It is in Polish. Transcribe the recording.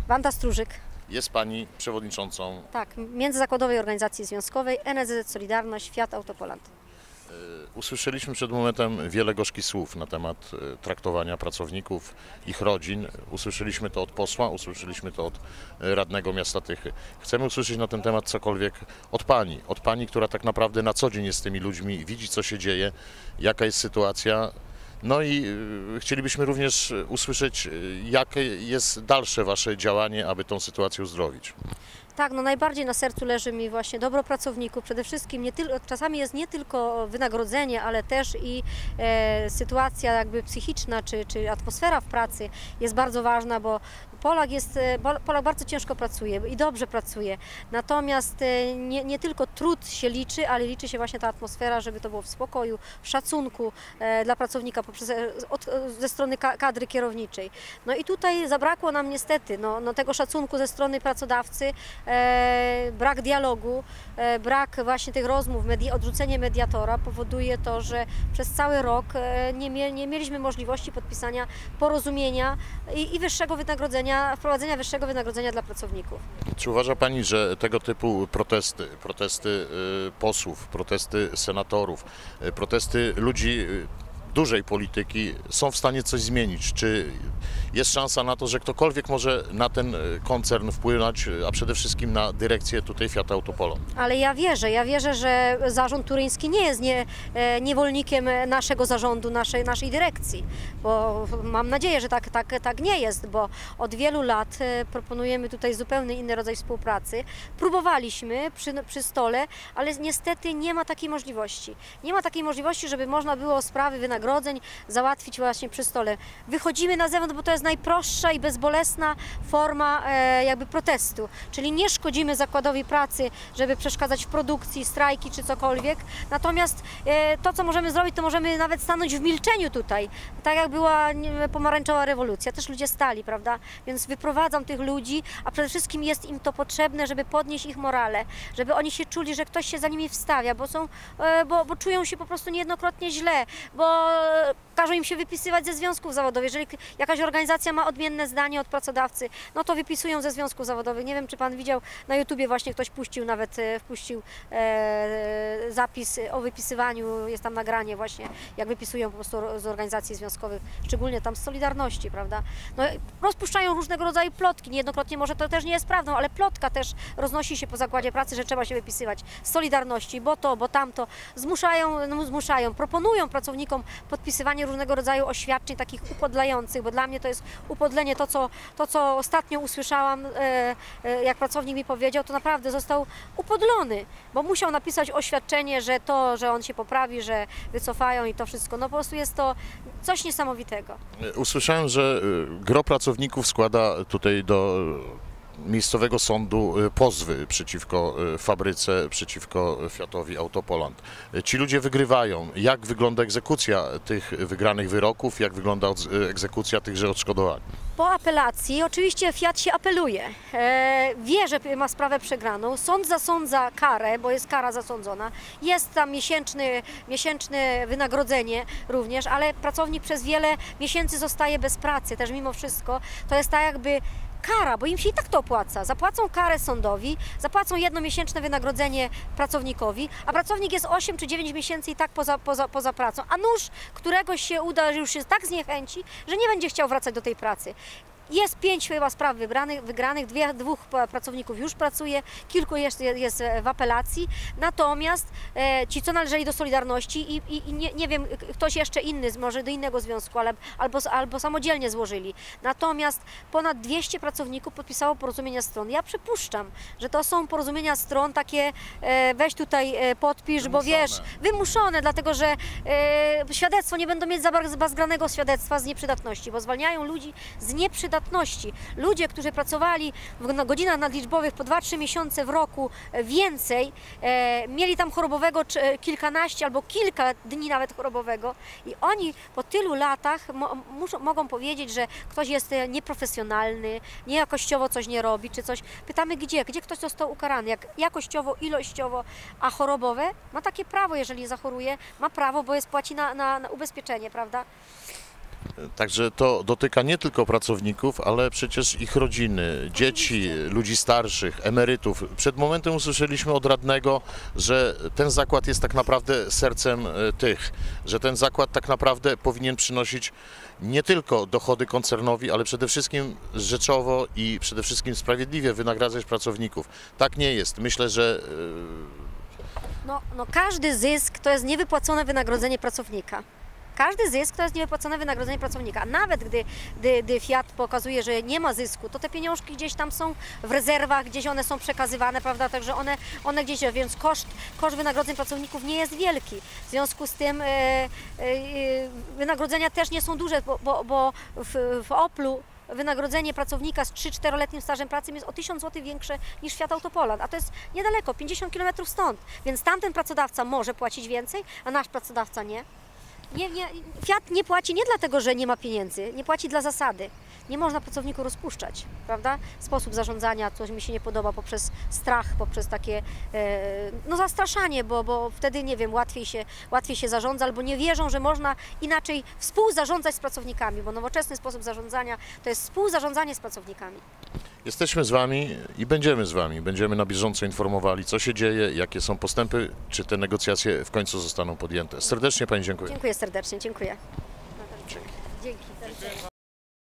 Wanda Stróżyk. Jest Pani przewodniczącą. Tak, Międzyzakładowej Organizacji Związkowej NSZZ Solidarność Fiat Autopoland. Usłyszeliśmy przed momentem wiele gorzkich słów na temat traktowania pracowników, ich rodzin. Usłyszeliśmy to od posła, usłyszeliśmy to od radnego miasta Tychy. Chcemy usłyszeć na ten temat cokolwiek od Pani, która tak naprawdę na co dzień jest z tymi ludźmi, widzi co się dzieje, jaka jest sytuacja. No i chcielibyśmy również usłyszeć, jakie jest dalsze Wasze działanie, aby tą sytuację uzdrowić. Tak, no najbardziej na sercu leży mi właśnie dobro pracowników. Przede wszystkim czasami jest nie tylko wynagrodzenie, ale też i sytuacja jakby psychiczna czy atmosfera w pracy jest bardzo ważna, bo Polak bardzo ciężko pracuje i dobrze pracuje. Natomiast nie tylko trud się liczy, ale liczy się właśnie ta atmosfera, żeby to było w spokoju, w szacunku dla pracownika ze strony kadry kierowniczej. No i tutaj zabrakło nam niestety tego szacunku ze strony pracodawcy, brak dialogu, brak właśnie tych rozmów, odrzucenie mediatora powoduje to, że przez cały rok nie mieliśmy możliwości podpisania porozumienia i wyższego wynagrodzenia, wprowadzenia wyższego wynagrodzenia dla pracowników. Czy uważa Pani, że tego typu protesty posłów, protesty senatorów, protesty ludzi dużej polityki są w stanie coś zmienić? Czy jest szansa na to, że ktokolwiek może na ten koncern wpłynąć, a przede wszystkim na dyrekcję tutaj Fiat Autopoland? Ale ja wierzę, że zarząd turyński nie jest niewolnikiem naszego zarządu, naszej dyrekcji, bo mam nadzieję, że tak nie jest, bo od wielu lat proponujemy tutaj zupełnie inny rodzaj współpracy. Próbowaliśmy przy stole, ale niestety nie ma takiej możliwości. Nie ma takiej możliwości, żeby można było sprawy wynagrodzeń załatwić właśnie przy stole. Wychodzimy na zewnątrz, bo to jest najprostsza i bezbolesna forma jakby protestu, czyli nie szkodzimy zakładowi pracy, żeby przeszkadzać w produkcji, strajki czy cokolwiek. Natomiast to, co możemy zrobić, to możemy nawet stanąć w milczeniu tutaj, tak jak była pomarańczowa rewolucja. Też ludzie stali, prawda? Więc wyprowadzam tych ludzi, a przede wszystkim jest im to potrzebne, żeby podnieść ich morale, żeby oni się czuli, że ktoś się za nimi wstawia, bo czują się po prostu niejednokrotnie źle, bo każą im się wypisywać ze związków zawodowych. Jeżeli jakaś organizacja ma odmienne zdanie od pracodawcy, no to wypisują ze związków zawodowych. Nie wiem, czy Pan widział, na YouTubie właśnie ktoś wpuścił zapis o wypisywaniu, jest tam nagranie właśnie, jak wypisują po prostu z organizacji związkowych, szczególnie tam z Solidarności, prawda? No, rozpuszczają różnego rodzaju plotki, niejednokrotnie może to też nie jest prawdą, ale plotka też roznosi się po zakładzie pracy, że trzeba się wypisywać z Solidarności, bo to, bo tamto. Zmuszają, proponują pracownikom podpisywanie różnego rodzaju oświadczeń takich upodlających, bo dla mnie to jest upodlenie, to co ostatnio usłyszałam, jak pracownik mi powiedział, to naprawdę został upodlony, bo musiał napisać oświadczenie, że on się poprawi, że wycofają i to wszystko. No po prostu jest to coś niesamowitego. Usłyszałem, że gro pracowników składa tutaj do miejscowego sądu pozwy przeciwko fabryce, przeciwko Fiatowi Autopoland. Ci ludzie wygrywają. Jak wygląda egzekucja tych wygranych wyroków? Jak wygląda egzekucja tychże odszkodowań? Po apelacji oczywiście Fiat się apeluje. Wie, że ma sprawę przegraną. Sąd zasądza karę, bo jest kara zasądzona. Jest tam miesięczne wynagrodzenie również, ale pracownik przez wiele miesięcy zostaje bez pracy. Też mimo wszystko to jest tak jakby kara, bo im się i tak to opłaca. Zapłacą karę sądowi, zapłacą jednomiesięczne wynagrodzenie pracownikowi, a pracownik jest 8 czy 9 miesięcy i tak poza pracą. A nuż któregoś się uda, że już się tak zniechęci, że nie będzie chciał wracać do tej pracy. Jest 5 chyba spraw wygranych, dwóch pracowników już pracuje, kilku jest w apelacji, natomiast ci, co należeli do Solidarności i nie wiem, ktoś jeszcze inny, może do innego związku, albo samodzielnie złożyli. Natomiast ponad 200 pracowników podpisało porozumienia stron. Ja przypuszczam, że to są porozumienia stron takie, weź tutaj podpisz, bo wiesz, wymuszone, dlatego że świadectwo nie będą mieć zgranego świadectwa z nieprzydatności, bo zwalniają ludzi z nieprzydatności. Ludzie, którzy pracowali w godzinach nadliczbowych po 2-3 miesiące w roku więcej, mieli tam chorobowego kilkanaście albo kilka dni nawet chorobowego i oni po tylu latach mogą powiedzieć, że ktoś jest nieprofesjonalny, niejakościowo coś nie robi, czy coś. Pytamy gdzie ktoś został ukarany, jak jakościowo, ilościowo, a chorobowe ma takie prawo, jeżeli zachoruje, ma prawo, bo płaci na ubezpieczenie, prawda? Także to dotyka nie tylko pracowników, ale przecież ich rodziny, dzieci, ludzi starszych, emerytów. Przed momentem usłyszeliśmy od radnego, że ten zakład jest tak naprawdę sercem tych, że ten zakład tak naprawdę powinien przynosić nie tylko dochody koncernowi, ale przede wszystkim rzeczowo i przede wszystkim sprawiedliwie wynagradzać pracowników. Tak nie jest. Myślę, że No, każdy zysk to jest niewypłacone wynagrodzenie pracownika. Każdy zysk to jest niewypłacone wynagrodzenie pracownika. Nawet gdy Fiat pokazuje, że nie ma zysku, to te pieniążki gdzieś tam są w rezerwach, gdzieś one są przekazywane, prawda? Także one gdzieś, więc koszt wynagrodzeń pracowników nie jest wielki. W związku z tym wynagrodzenia też nie są duże, bo w Oplu wynagrodzenie pracownika z 3-4-letnim stażem pracy jest o 1000 zł większe niż Fiat Autopoland, a to jest niedaleko, 50 km stąd. Więc tamten pracodawca może płacić więcej, a nasz pracodawca nie. Fiat nie płaci nie dlatego, że nie ma pieniędzy, nie płaci dla zasady. Nie można pracowników rozpuszczać, prawda? Sposób zarządzania, coś mi się nie podoba, poprzez strach, poprzez takie zastraszanie, bo wtedy, nie wiem, łatwiej się zarządza, albo nie wierzą, że można inaczej współzarządzać z pracownikami, bo nowoczesny sposób zarządzania to jest współzarządzanie z pracownikami. jesteśmy z Wami i będziemy z Wami. Będziemy na bieżąco informowali, co się dzieje, jakie są postępy, czy te negocjacje w końcu zostaną podjęte. Serdecznie Pani dziękuję. Dziękuję serdecznie, dziękuję. Dzięki serdecznie.